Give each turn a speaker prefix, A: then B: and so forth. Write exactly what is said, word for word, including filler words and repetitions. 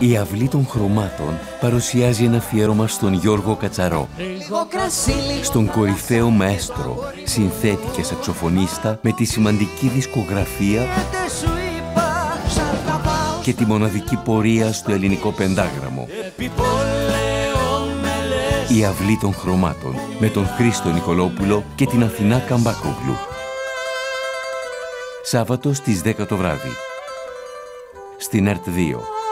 A: Η Αυλή των Χρωμάτων παρουσιάζει ένα αφιέρωμα στον Γιώργο Κατσαρό, στον κορυφαίο μαέστρο, συνθέτη και σαξοφωνίστα με τη σημαντική δισκογραφία και τη μοναδική πορεία στο ελληνικό πεντάγραμμο. Η Αυλή των Χρωμάτων με τον Χρήστο Νικολόπουλο και την Αθηνά Καμπάκογλου. Σάββατο στις δέκα το βράδυ. Στην ΕΡΤ δύο.